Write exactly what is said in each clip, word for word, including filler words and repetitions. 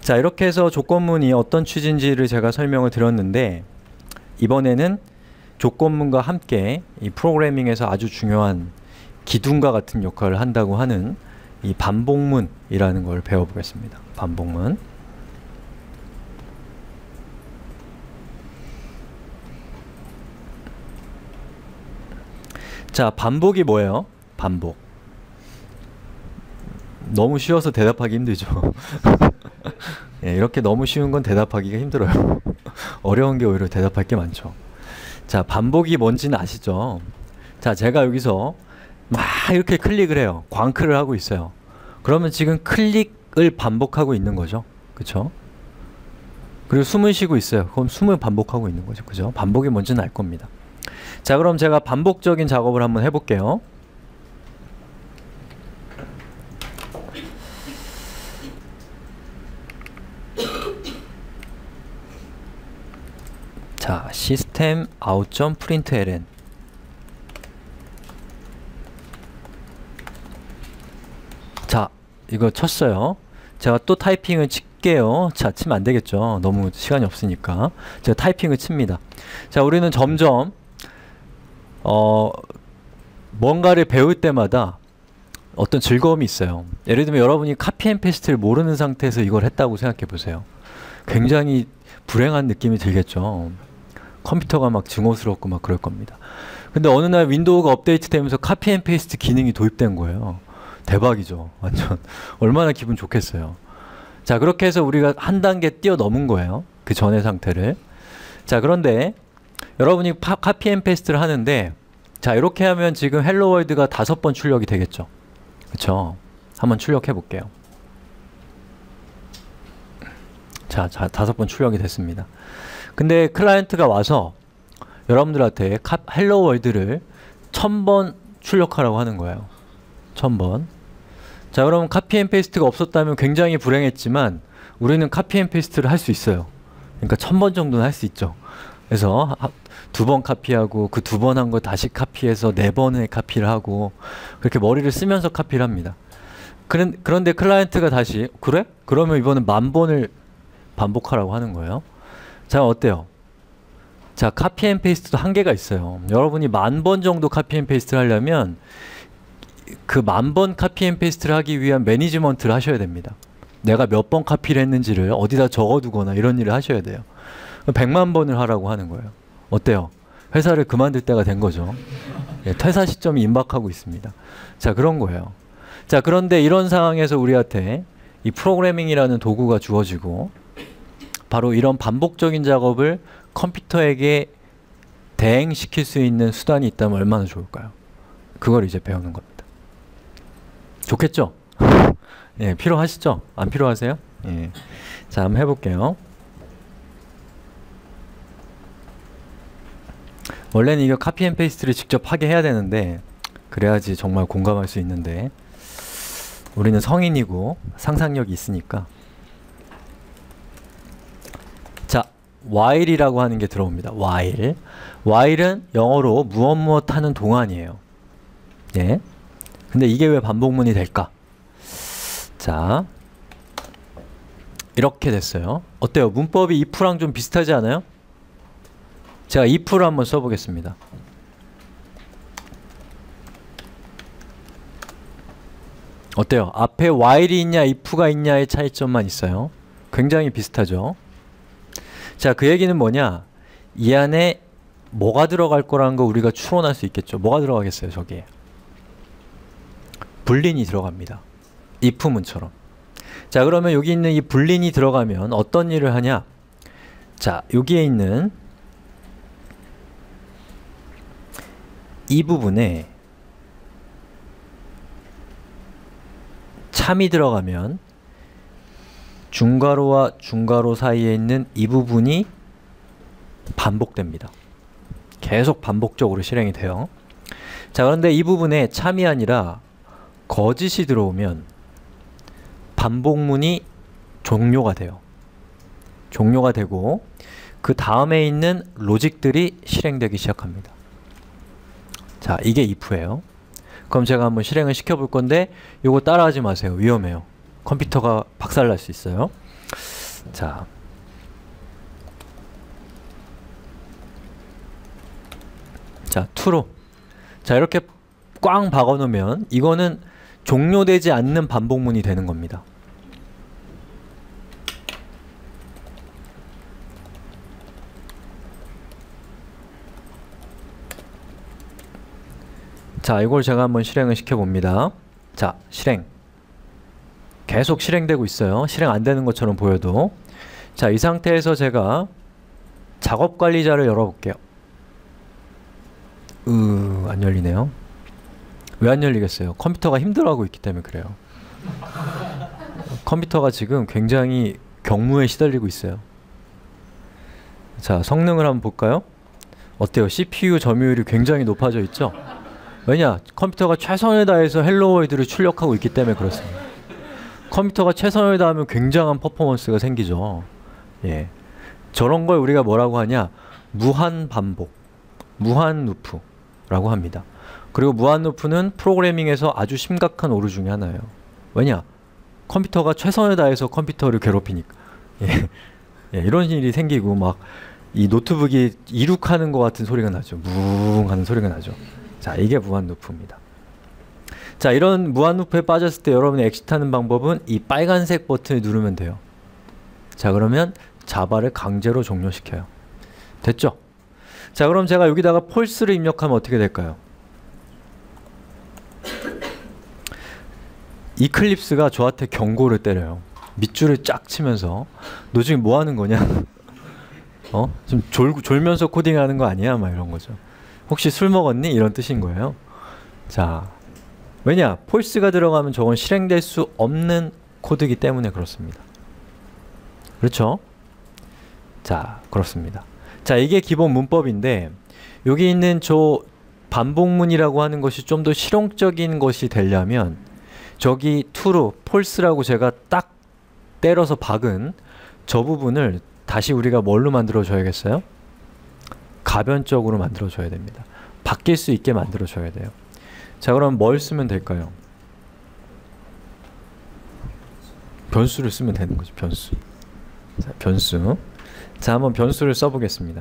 자, 이렇게 해서 조건문이 어떤 취지인지를 제가 설명을 드렸는데, 이번에는 조건문과 함께 이 프로그래밍에서 아주 중요한 기둥과 같은 역할을 한다고 하는 이 반복문이라는 걸 배워보겠습니다. 반복문. 자, 반복이 뭐예요? 반복. 너무 쉬워서 대답하기 힘들죠. 예, 이렇게 너무 쉬운 건 대답하기가 힘들어요. 어려운 게 오히려 대답할 게 많죠. 자, 반복이 뭔지는 아시죠? 자, 제가 여기서 막 이렇게 클릭을 해요. 광클을 하고 있어요. 그러면 지금 클릭을 반복하고 있는 거죠. 그쵸? 그리고 숨을 쉬고 있어요. 그럼 숨을 반복하고 있는 거죠. 그죠? 반복이 뭔지는 알 겁니다. 자, 그럼 제가 반복적인 작업을 한번 해볼게요. 자, 시스템 out.println. 자, 이거 쳤어요. 제가 또 타이핑을 칠게요. 자, 치면 안 되겠죠. 너무 시간이 없으니까. 제가 타이핑을 칩니다. 자, 우리는 점점 어, 뭔가를 배울 때마다 어떤 즐거움이 있어요. 예를 들면 여러분이 카피 앤 페이스트를 모르는 상태에서 이걸 했다고 생각해 보세요. 굉장히 불행한 느낌이 들겠죠. 컴퓨터가 막 증오스럽고 막 그럴 겁니다. 근데 어느 날 윈도우가 업데이트 되면서 카피 앤 페이스트 기능이 도입된 거예요. 대박이죠. 완전 얼마나 기분 좋겠어요. 자, 그렇게 해서 우리가 한 단계 뛰어넘은 거예요. 그 전의 상태를. 자, 그런데 여러분이 파, 카피 앤 페이스트를 하는데, 자, 이렇게 하면 지금 헬로 월드가 다섯 번 출력이 되겠죠. 그쵸? 한번 출력해 볼게요. 자, 자, 다섯 번 출력이 됐습니다. 근데 클라이언트가 와서 여러분들한테 카, 헬로 월드를 천 번 출력하라고 하는 거예요. 천 번. 자, 그러면 카피 앤 페이스트가 없었다면 굉장히 불행했지만 우리는 카피 앤 페이스트를 할 수 있어요. 그러니까 천 번 정도는 할 수 있죠. 그래서 두 번 카피하고 그 두 번 한 거 다시 카피해서 네 번의 카피를 하고 그렇게 머리를 쓰면서 카피를 합니다. 그런, 그런데 클라이언트가 다시 그래? 그러면 이번엔 만 번을 반복하라고 하는 거예요. 자, 어때요? 자, 카피 앤 페이스트도 한계가 있어요. 여러분이 만 번 정도 카피 앤 페이스트를 하려면 그 만 번 카피 앤 페이스트를 하기 위한 매니지먼트를 하셔야 됩니다. 내가 몇 번 카피를 했는지를 어디다 적어두거나 이런 일을 하셔야 돼요. 백만 번을 하라고 하는 거예요. 어때요? 회사를 그만둘 때가 된 거죠. 예, 퇴사 시점이 임박하고 있습니다. 자, 그런 거예요. 자, 그런데 이런 상황에서 우리한테 이 프로그래밍이라는 도구가 주어지고 바로 이런 반복적인 작업을 컴퓨터에게 대행시킬 수 있는 수단이 있다면 얼마나 좋을까요? 그걸 이제 배우는 겁니다. 좋겠죠? 예, 필요하시죠? 안 필요하세요? 예. 자, 한번 해볼게요. 원래는 이거 카피 앤 페이스트를 직접 하게 해야 되는데 그래야지 정말 공감할 수 있는데 우리는 성인이고 상상력이 있으니까. 자, while이라고 하는 게 들어옵니다. while. while은 영어로 무엇 무엇 하는 동안이에요. 예. 근데 이게 왜 반복문이 될까? 자, 이렇게 됐어요. 어때요? 문법이 if랑 좀 비슷하지 않아요? 제가 if를 한번 써보겠습니다. 어때요? 앞에 while이 있냐 if가 있냐의 차이점만 있어요. 굉장히 비슷하죠. 자, 그 얘기는 뭐냐? 이 안에 뭐가 들어갈 거라는 거 우리가 추론할 수 있겠죠. 뭐가 들어가겠어요, 저기에? 불린이 들어갑니다. if문처럼. 자, 그러면 여기 있는 이 불린이 들어가면 어떤 일을 하냐? 자, 여기에 있는 이 부분에 참이 들어가면 중괄호와 중괄호 사이에 있는 이 부분이 반복됩니다. 계속 반복적으로 실행이 돼요. 자, 그런데 이 부분에 참이 아니라 거짓이 들어오면 반복문이 종료가 돼요. 종료가 되고 그 다음에 있는 로직들이 실행되기 시작합니다. 자, 이게 if예요. 그럼 제가 한번 실행을 시켜볼 건데 요거 따라하지 마세요. 위험해요. 컴퓨터가 박살날 수 있어요. 자, 자, true. 자, 이렇게 꽝 박아놓으면 이거는 종료되지 않는 반복문이 되는 겁니다. 자, 이걸 제가 한번 실행을 시켜봅니다. 자, 실행. 계속 실행되고 있어요. 실행 안 되는 것처럼 보여도. 자, 이 상태에서 제가 작업관리자를 열어볼게요. 으, 안 열리네요. 왜 안 열리겠어요? 컴퓨터가 힘들어하고 있기 때문에 그래요. 컴퓨터가 지금 굉장히 경무에 시달리고 있어요. 자, 성능을 한번 볼까요? 어때요? 씨피유 점유율이 굉장히 높아져 있죠? 왜냐? 컴퓨터가 최선을 다해서 헬로월드를 출력하고 있기 때문에 그렇습니다. 컴퓨터가 최선을 다하면 굉장한 퍼포먼스가 생기죠. 예, 저런 걸 우리가 뭐라고 하냐? 무한 반복, 무한 루프라고 합니다. 그리고 무한 루프는 프로그래밍에서 아주 심각한 오류 중에 하나예요. 왜냐? 컴퓨터가 최선을 다해서 컴퓨터를 괴롭히니까. 예, 예, 이런 일이 생기고 막 이 노트북이 이륙하는 것 같은 소리가 나죠. 뭉 하는 소리가 나죠. 자, 이게 무한 루프입니다. 자, 이런 무한 루프에 빠졌을 때 여러분이 엑시트하는 방법은 이 빨간색 버튼을 누르면 돼요. 자, 그러면 자바를 강제로 종료시켜요. 됐죠? 자, 그럼 제가 여기다가 폴스를 입력하면 어떻게 될까요? 이클립스가 저한테 경고를 때려요. 밑줄을 쫙 치면서 너 지금 뭐 하는 거냐? 어? 지금 졸, 졸면서 코딩하는 거 아니야? 막 이런 거죠. 혹시 술 먹었니? 이런 뜻인 거예요. 자, 왜냐? 폴스가 들어가면 저건 실행될 수 없는 코드이기 때문에 그렇습니다. 그렇죠? 자, 그렇습니다. 자, 이게 기본 문법인데 여기 있는 저 반복문이라고 하는 것이 좀 더 실용적인 것이 되려면 저기 true, false라고 제가 딱 때려서 박은 저 부분을 다시 우리가 뭘로 만들어 줘야겠어요? 가변적으로 만들어 줘야 됩니다. 바뀔 수 있게 만들어 줘야 돼요. 자, 그럼 뭘 쓰면 될까요? 변수를 쓰면 되는 거죠. 변수. 자, 변수. 자, 한번 변수를 써보겠습니다.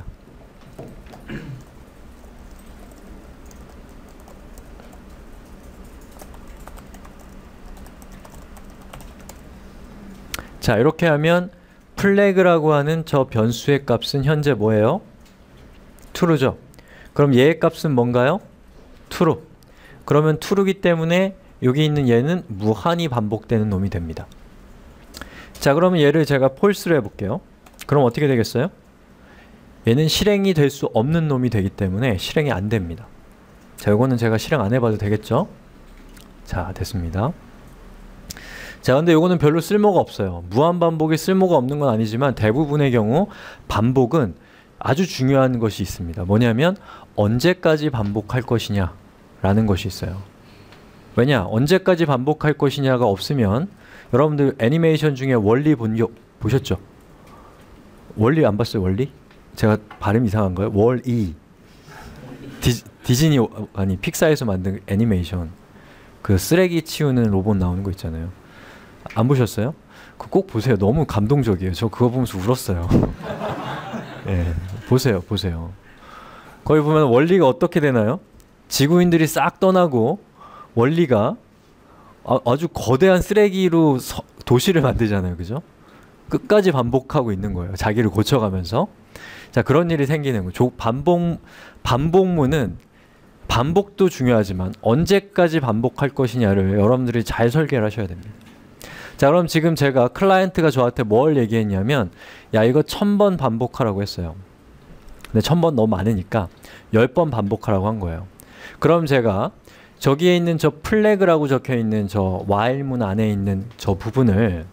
자, 이렇게 하면 플래그라고 하는 저 변수의 값은 현재 뭐예요? true죠. 그럼 얘의 값은 뭔가요? true. 그러면 true이기 때문에 여기 있는 얘는 무한히 반복되는 놈이 됩니다. 자, 그러면 얘를 제가 false로 해볼게요. 그럼 어떻게 되겠어요? 얘는 실행이 될 수 없는 놈이 되기 때문에 실행이 안 됩니다. 자, 요거는 제가 실행 안 해봐도 되겠죠? 자, 됐습니다. 자, 근데 요거는 별로 쓸모가 없어요. 무한 반복이 쓸모가 없는 건 아니지만 대부분의 경우 반복은 아주 중요한 것이 있습니다. 뭐냐면 언제까지 반복할 것이냐 라는 것이 있어요. 왜냐? 언제까지 반복할 것이냐가 없으면 여러분들 애니메이션 중에 월리 본 적 보셨죠? 월리 안 봤어요? 월리? 제가 발음 이상한가요? 월이 디, 디즈니 아니 픽사에서 만든 애니메이션 그 쓰레기 치우는 로봇 나오는 거 있잖아요. 안 보셨어요? 그거 꼭 보세요. 너무 감동적이에요. 저 그거 보면서 울었어요. 예, 보세요, 보세요. 거기 보면 원리가 어떻게 되나요? 지구인들이 싹 떠나고 원리가 아, 아주 거대한 쓰레기로 서, 도시를 만들잖아요, 그죠? 끝까지 반복하고 있는 거예요. 자기를 고쳐가면서. 자, 그런 일이 생기는 거예요. 조, 반복 반복문은 반복도 중요하지만 언제까지 반복할 것이냐를 여러분들이 잘 설계를 하셔야 됩니다. 자, 그럼 지금 제가 클라이언트가 저한테 뭘 얘기했냐면 야, 이거 천 번 반복하라고 했어요. 근데 천 번 너무 많으니까 열 번 반복하라고 한 거예요. 그럼 제가 저기에 있는 저 플래그라고 적혀 있는 저 while문 안에 있는 저 부분을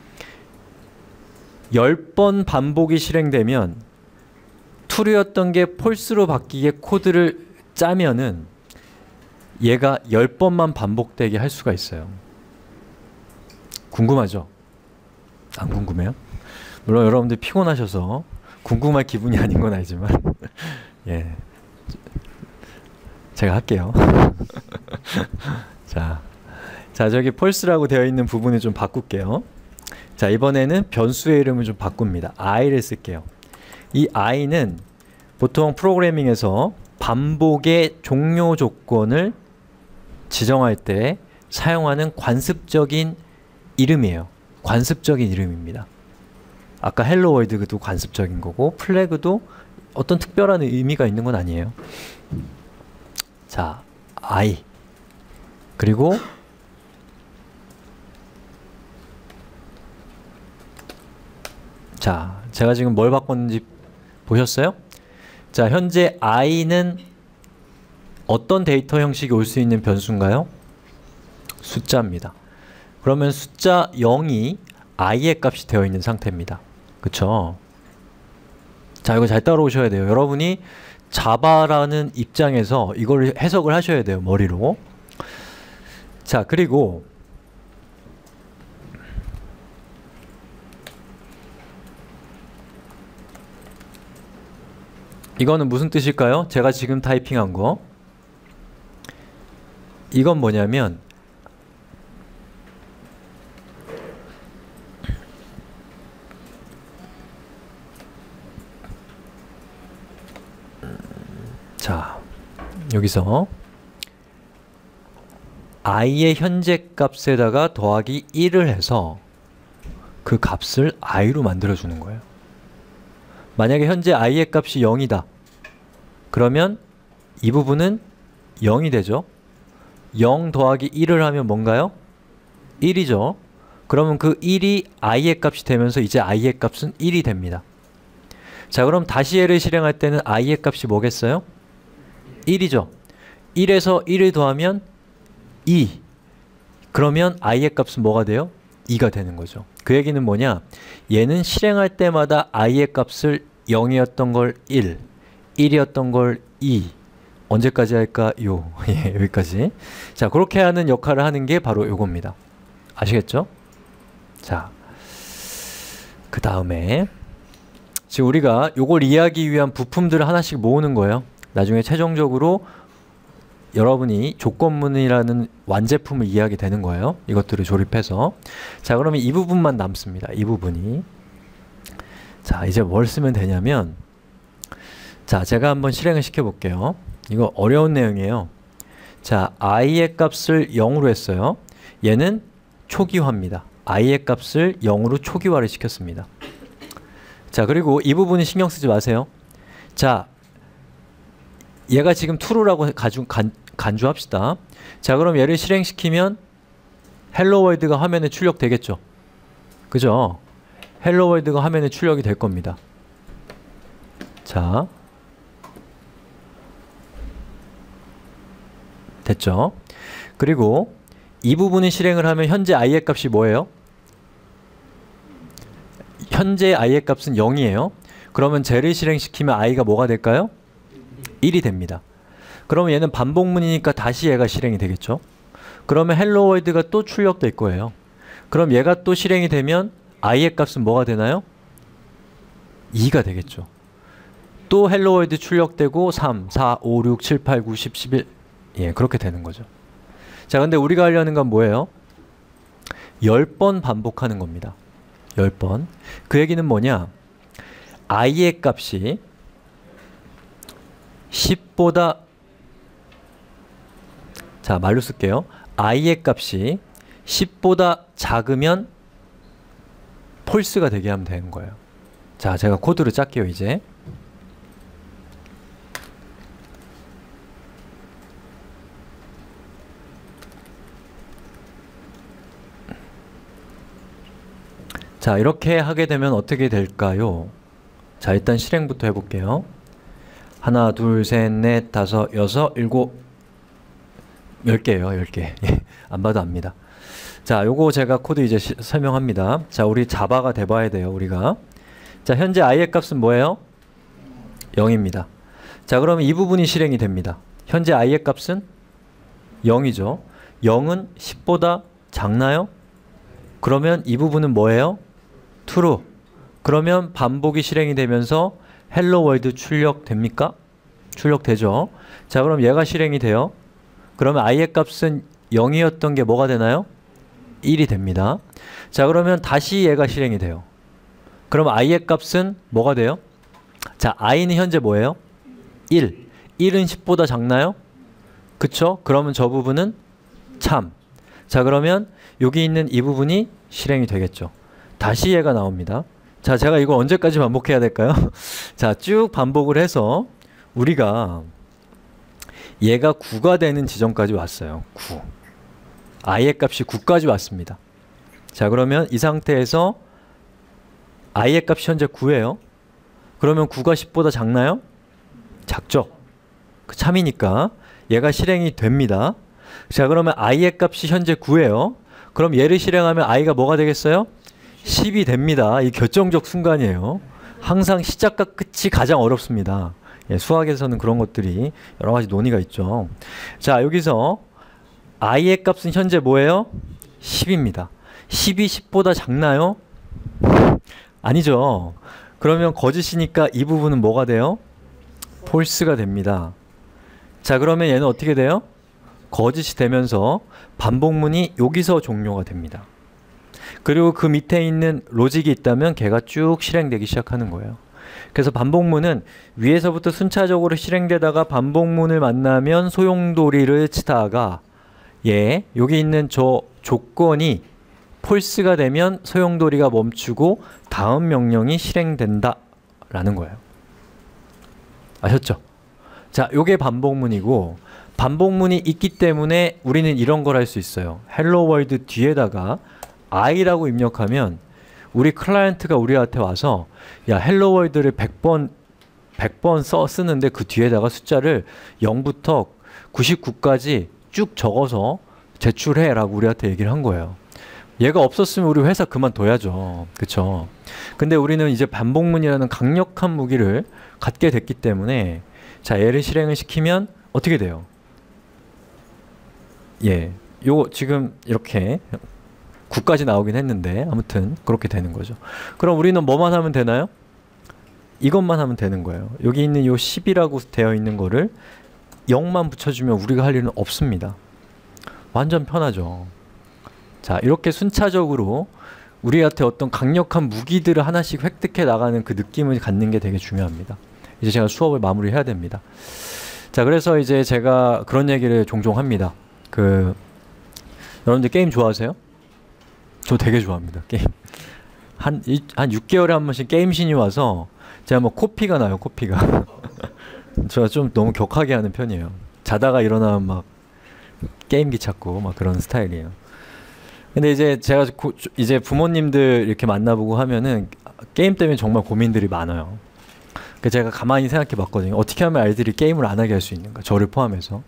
열 번 반복이 실행되면 true였던 게 false로 바뀌게 코드를 짜면은 얘가 열 번만 반복되게 할 수가 있어요. 궁금하죠? 안 궁금해요? 물론 여러분들 피곤하셔서 궁금할 기분이 아닌 건 알지만 예, 제가 할게요. 자, 자 저기 false라고 되어 있는 부분을 좀 바꿀게요. 자, 이번에는 변수의 이름을 좀 바꿉니다. i를 쓸게요. 이 i는 보통 프로그래밍에서 반복의 종료 조건을 지정할 때 사용하는 관습적인 이름이에요. 관습적인 이름입니다. 아까 헬로 월드도 관습적인 거고 플래그도 어떤 특별한 의미가 있는 건 아니에요. 자, i 그리고 자, 제가 지금 뭘 바꿨는지 보셨어요? 자, 현재 i는 어떤 데이터 형식이 올 수 있는 변수인가요? 숫자입니다. 그러면 숫자 영이 i의 값이 되어 있는 상태입니다. 그쵸? 자, 이거 잘 따라오셔야 돼요. 여러분이 자바라는 입장에서 이걸 해석을 하셔야 돼요. 머리로. 자, 그리고 이거는 무슨 뜻일까요? 제가 지금 타이핑한 거. 이건 뭐냐면 자, 여기서 i의 현재 값에다가 더하기 일을 해서 그 값을 i로 만들어주는 거예요. 만약에 현재 i의 값이 영이다. 그러면 이 부분은 영이 되죠. 영 더하기 일을 하면 뭔가요? 일이죠. 그러면 그 일이 i의 값이 되면서 이제 i의 값은 일이 됩니다. 자, 그럼 다시 얘를 실행할 때는 i의 값이 뭐겠어요? 일이죠. 일에서 일을 더하면 이. 그러면 i의 값은 뭐가 돼요? 이가 되는 거죠. 그 얘기는 뭐냐? 얘는 실행할 때마다 i의 값을 영이었던 걸 일, 일이었던 걸 이. 언제까지 할까요? 예, 여기까지. 자, 그렇게 하는 역할을 하는 게 바로 요겁니다. 아시겠죠? 자, 그 다음에 지금 우리가 요걸 이해하기 위한 부품들을 하나씩 모으는 거예요. 나중에 최종적으로 여러분이 조건문이라는 완제품을 이해하게 되는 거예요. 이것들을 조립해서. 자, 그러면 이 부분만 남습니다. 이 부분이. 자, 이제 뭘 쓰면 되냐면, 자, 제가 한번 실행을 시켜 볼게요. 이거 어려운 내용이에요. 자, i의 값을 영으로 했어요. 얘는 초기화입니다. i의 값을 영으로 초기화를 시켰습니다. 자, 그리고 이 부분은 신경 쓰지 마세요. 자, 얘가 지금 true라고 가주, 간, 간주합시다. 자, 그럼 얘를 실행시키면 헬로 월드가 화면에 출력되겠죠. 그죠? 헬로 월드가 화면에 출력이 될 겁니다. 자, 됐죠? 그리고 이 부분을 실행을 하면 현재 i의 값이 뭐예요? 현재 i의 값은 영이에요. 그러면 쟤를 실행시키면 i가 뭐가 될까요? 일이 됩니다. 그러면 얘는 반복문이니까 다시 얘가 실행이 되겠죠. 그러면 헬로 월드가 또 출력될 거예요. 그럼 얘가 또 실행이 되면 i의 값은 뭐가 되나요? 이가 되겠죠. 또 헬로 월드 출력되고 삼, 사, 오, 육, 칠, 팔, 구, 십, 십일 예, 그렇게 되는 거죠. 자, 근데 우리가 하려는 건 뭐예요? 열 번 반복하는 겁니다. 열 번. 그 얘기는 뭐냐? i의 값이 십보다 자, 말로 쓸게요. i의 값이 십보다 작으면 폴스가 되게 하면 되는 거예요. 자, 제가 코드를 짤게요, 이제. 자, 이렇게 하게 되면 어떻게 될까요? 자, 일단 실행부터 해볼게요. 하나, 둘, 셋, 넷, 다섯, 여섯, 일곱, 열 개예요, 열 개. 안 봐도 압니다. 자, 요거 제가 코드 이제 시, 설명합니다. 자, 우리 자바가 돼봐야 돼요, 우리가. 자, 현재 i의 값은 뭐예요? 영입니다. 자, 그러면 이 부분이 실행이 됩니다. 현재 i의 값은 영이죠. 영은 십보다 작나요? 그러면 이 부분은 뭐예요? true. 그러면 반복이 실행이 되면서 헬로 월드 출력됩니까? 출력되죠. 자, 그럼 얘가 실행이 돼요. 그러면 i의 값은 영이었던 게 뭐가 되나요? 일이 됩니다. 자, 그러면 다시 얘가 실행이 돼요. 그럼 i의 값은 뭐가 돼요? 자, i는 현재 뭐예요? 일. 일은 십보다 작나요? 그쵸? 그러면 저 부분은 참. 자, 그러면 여기 있는 이 부분이 실행이 되겠죠. 다시 얘가 나옵니다. 자, 제가 이거 언제까지 반복해야 될까요? 자, 쭉 반복을 해서 우리가 얘가 구가 되는 지점까지 왔어요. 구. i의 값이 구까지 왔습니다. 자, 그러면 이 상태에서 i의 값이 현재 구예요. 그러면 구가 십보다 작나요? 작죠. 그 참이니까 얘가 실행이 됩니다. 자, 그러면 i의 값이 현재 구예요. 그럼 얘를 실행하면 i가 뭐가 되겠어요? 십이 됩니다. 이 결정적 순간이에요. 항상 시작과 끝이 가장 어렵습니다. 예, 수학에서는 그런 것들이 여러 가지 논의가 있죠. 자, 여기서 i의 값은 현재 뭐예요? 십입니다. 십이 십보다 작나요? 아니죠. 그러면 거짓이니까 이 부분은 뭐가 돼요? 폴스가 됩니다. 자, 그러면 얘는 어떻게 돼요? 거짓이 되면서 반복문이 여기서 종료가 됩니다. 그리고 그 밑에 있는 로직이 있다면 걔가 쭉 실행되기 시작하는 거예요. 그래서 반복문은 위에서부터 순차적으로 실행되다가 반복문을 만나면 소용돌이를 치다가 예, 여기 있는 저 조건이 폴스가 되면 소용돌이가 멈추고 다음 명령이 실행된다 라는 거예요. 아셨죠? 자, 요게 반복문이고 반복문이 있기 때문에 우리는 이런 걸 할 수 있어요. 헬로 월드 뒤에다가 i라고 입력하면 우리 클라이언트가 우리한테 와서 야, 헬로 월드를 백 번 백 번 써 쓰는데 그 뒤에다가 숫자를 영부터 구십구까지 쭉 적어서 제출해 라고 우리한테 얘기를 한 거예요. 얘가 없었으면 우리 회사 그만둬야죠. 그쵸? 근데 우리는 이제 반복문이라는 강력한 무기를 갖게 됐기 때문에 자, 얘를 실행을 시키면 어떻게 돼요? 예, 요거 지금 이렇게 구까지 나오긴 했는데 아무튼 그렇게 되는 거죠. 그럼 우리는 뭐만 하면 되나요? 이것만 하면 되는 거예요. 여기 있는 요 십이라고 되어 있는 거를 영만 붙여주면 우리가 할 일은 없습니다. 완전 편하죠. 자, 이렇게 순차적으로 우리한테 어떤 강력한 무기들을 하나씩 획득해 나가는 그 느낌을 갖는 게 되게 중요합니다. 이제 제가 수업을 마무리해야 됩니다. 자, 그래서 이제 제가 그런 얘기를 종종 합니다. 그 여러분들 게임 좋아하세요? 저 되게 좋아합니다. 게임. 한, 이, 한 육 개월에 한 번씩 게임신이 와서 제가 뭐 코피가 나요. 코피가. 제가 좀 너무 격하게 하는 편이에요. 자다가 일어나면 막 게임기 찾고 막 그런 스타일이에요. 근데 이제 제가 고, 이제 부모님들 이렇게 만나보고 하면은 게임 때문에 정말 고민들이 많아요. 그래서 제가 가만히 생각해 봤거든요. 어떻게 하면 아이들이 게임을 안 하게 할 수 있는가? 저를 포함해서.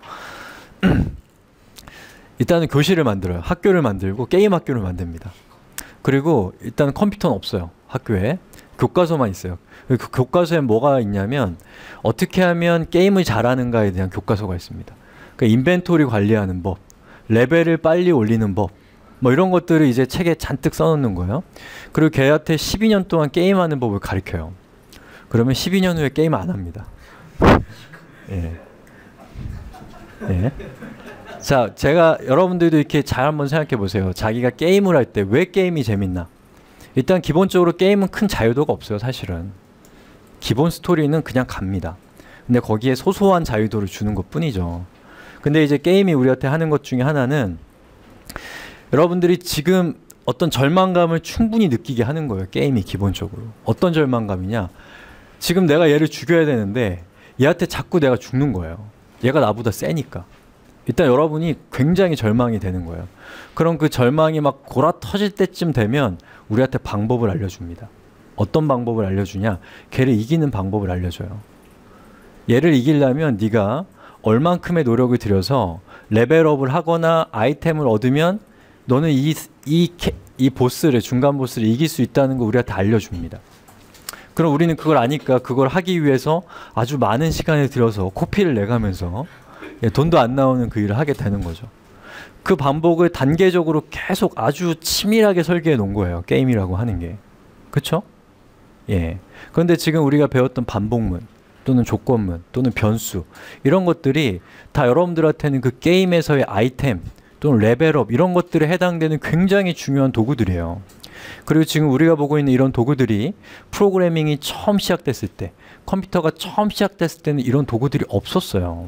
일단은 교실을 만들어요. 학교를 만들고 게임 학교를 만듭니다. 그리고 일단 컴퓨터는 없어요. 학교에. 교과서만 있어요. 그 교과서에 뭐가 있냐면 어떻게 하면 게임을 잘하는가에 대한 교과서가 있습니다. 그러니까 인벤토리 관리하는 법, 레벨을 빨리 올리는 법, 뭐 이런 것들을 이제 책에 잔뜩 써놓는 거예요. 그리고 걔한테 십이 년 동안 게임하는 법을 가르쳐요. 그러면 십이 년 후에 게임 안 합니다. 예. 예. 자, 제가 여러분들도 이렇게 잘 한번 생각해 보세요. 자기가 게임을 할 때 왜 게임이 재밌나? 일단 기본적으로 게임은 큰 자유도가 없어요, 사실은. 기본 스토리는 그냥 갑니다. 근데 거기에 소소한 자유도를 주는 것 뿐이죠. 근데 이제 게임이 우리한테 하는 것 중에 하나는 여러분들이 지금 어떤 절망감을 충분히 느끼게 하는 거예요. 게임이 기본적으로. 어떤 절망감이냐? 지금 내가 얘를 죽여야 되는데 얘한테 자꾸 내가 죽는 거예요. 얘가 나보다 세니까. 일단 여러분이 굉장히 절망이 되는 거예요. 그럼 그 절망이 막 골아 터질 때쯤 되면 우리한테 방법을 알려줍니다. 어떤 방법을 알려주냐? 걔를 이기는 방법을 알려줘요. 얘를 이기려면 네가 얼만큼의 노력을 들여서 레벨업을 하거나 아이템을 얻으면 너는 이, 이, 이 보스를, 중간 보스를 이길 수 있다는 거 우리한테 알려줍니다. 그럼 우리는 그걸 아니까 그걸 하기 위해서 아주 많은 시간을 들여서 코피를 내가면서 예, 돈도 안 나오는 그 일을 하게 되는 거죠. 그 반복을 단계적으로 계속 아주 치밀하게 설계해 놓은 거예요. 게임이라고 하는 게. 그쵸? 예. 그런데 지금 우리가 배웠던 반복문 또는 조건문 또는 변수 이런 것들이 다 여러분들한테는 그 게임에서의 아이템 또는 레벨업 이런 것들에 해당되는 굉장히 중요한 도구들이에요. 그리고 지금 우리가 보고 있는 이런 도구들이 프로그래밍이 처음 시작됐을 때, 컴퓨터가 처음 시작됐을 때는 이런 도구들이 없었어요.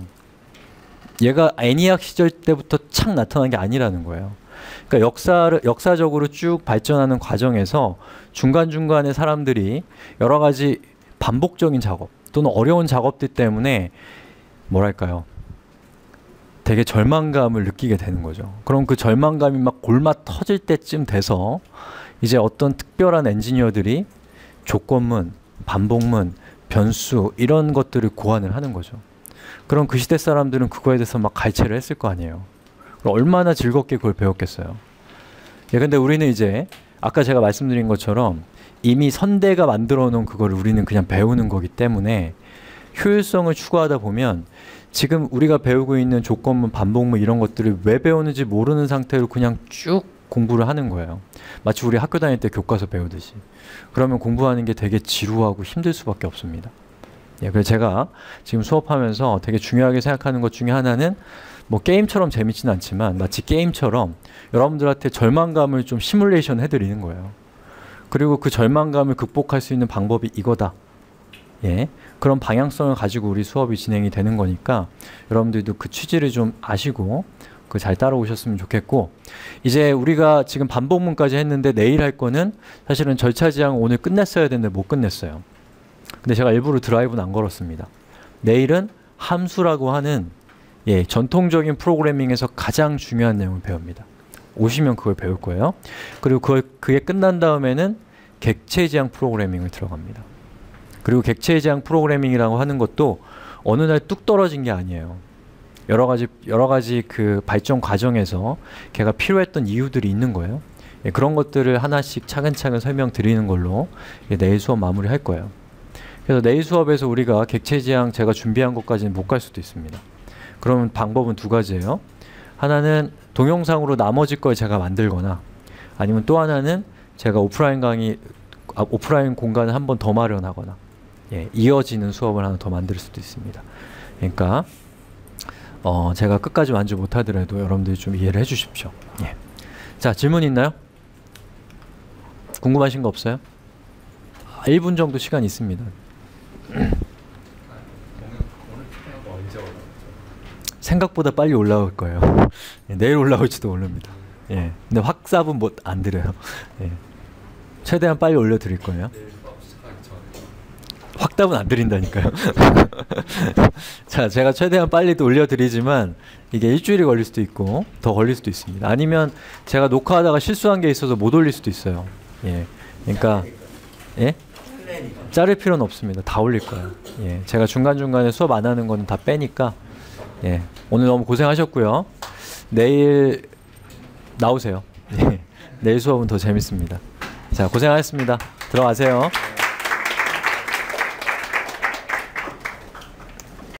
얘가 애니악 시절 때부터 착 나타난 게 아니라는 거예요. 그러니까 역사를, 역사적으로 쭉 발전하는 과정에서 중간중간에 사람들이 여러 가지 반복적인 작업 또는 어려운 작업들 때문에 뭐랄까요, 되게 절망감을 느끼게 되는 거죠. 그럼 그 절망감이 막 골마 터질 때쯤 돼서 이제 어떤 특별한 엔지니어들이 조건문, 반복문, 변수 이런 것들을 고안을 하는 거죠. 그럼 그 시대 사람들은 그거에 대해서 막 갈채를 했을 거 아니에요. 얼마나 즐겁게 그걸 배웠겠어요. 예, 근데 우리는 이제 아까 제가 말씀드린 것처럼 이미 선대가 만들어 놓은 그걸 우리는 그냥 배우는 거기 때문에 효율성을 추구하다 보면 지금 우리가 배우고 있는 조건문, 반복문 이런 것들을 왜 배우는지 모르는 상태로 그냥 쭉 공부를 하는 거예요. 마치 우리 학교 다닐 때 교과서 배우듯이. 그러면 공부하는 게 되게 지루하고 힘들 수밖에 없습니다. 예, 그래서 제가 지금 수업하면서 되게 중요하게 생각하는 것 중에 하나는 뭐 게임처럼 재밌지는 않지만 마치 게임처럼 여러분들한테 절망감을 좀 시뮬레이션 해드리는 거예요. 그리고 그 절망감을 극복할 수 있는 방법이 이거다. 예, 그런 방향성을 가지고 우리 수업이 진행이 되는 거니까 여러분들도 그 취지를 좀 아시고 그 잘 따라오셨으면 좋겠고, 이제 우리가 지금 반복문까지 했는데 내일 할 거는 사실은 절차 지향 오늘 끝냈어야 되는데 못 끝냈어요. 근데 제가 일부러 드라이브는 안 걸었습니다. 내일은 함수라고 하는 예, 전통적인 프로그래밍에서 가장 중요한 내용을 배웁니다. 오시면 그걸 배울 거예요. 그리고 그걸, 그게 끝난 다음에는 객체 지향 프로그래밍을 들어갑니다. 그리고 객체 지향 프로그래밍이라고 하는 것도 어느 날 뚝 떨어진 게 아니에요. 여러 가지 여러 가지 그 발전 과정에서 걔가 필요했던 이유들이 있는 거예요. 예, 그런 것들을 하나씩 차근차근 설명드리는 걸로 예, 내일 수업 마무리할 거예요. 그래서 내일 수업에서 우리가 객체 지향 제가 준비한 것까지는 못 갈 수도 있습니다. 그러면 방법은 두 가지예요. 하나는 동영상으로 나머지 걸 제가 만들거나, 아니면 또 하나는 제가 오프라인 강의, 아, 오프라인 공간을 한 번 더 마련하거나, 예, 이어지는 수업을 하나 더 만들 수도 있습니다. 그러니까 어, 제가 끝까지 완주 못하더라도 여러분들이 좀 이해를 해주십시오. 예. 자, 질문 있나요? 궁금하신 거 없어요? 아, 일 분 정도 시간 있습니다. 생각보다 빨리 올라올 거예요. 예, 내일 올라올지도 모릅니다. 예, 근데 확답은 못 안 드려요. 예. 최대한 빨리 올려드릴 거예요. 확답은 안 드린다니까요. 자, 제가 최대한 빨리 올려드리지만 이게 일주일이 걸릴 수도 있고 더 걸릴 수도 있습니다. 아니면 제가 녹화하다가 실수한 게 있어서 못 올릴 수도 있어요. 예, 그러니까 예? 자를 필요는 없습니다. 다 올릴 거예요. 예, 제가 중간중간에 수업 안 하는 건 다 빼니까. 예, 오늘 너무 고생하셨고요. 내일 나오세요. 예, 내일 수업은 더 재밌습니다. 자, 고생하셨습니다. 들어가세요.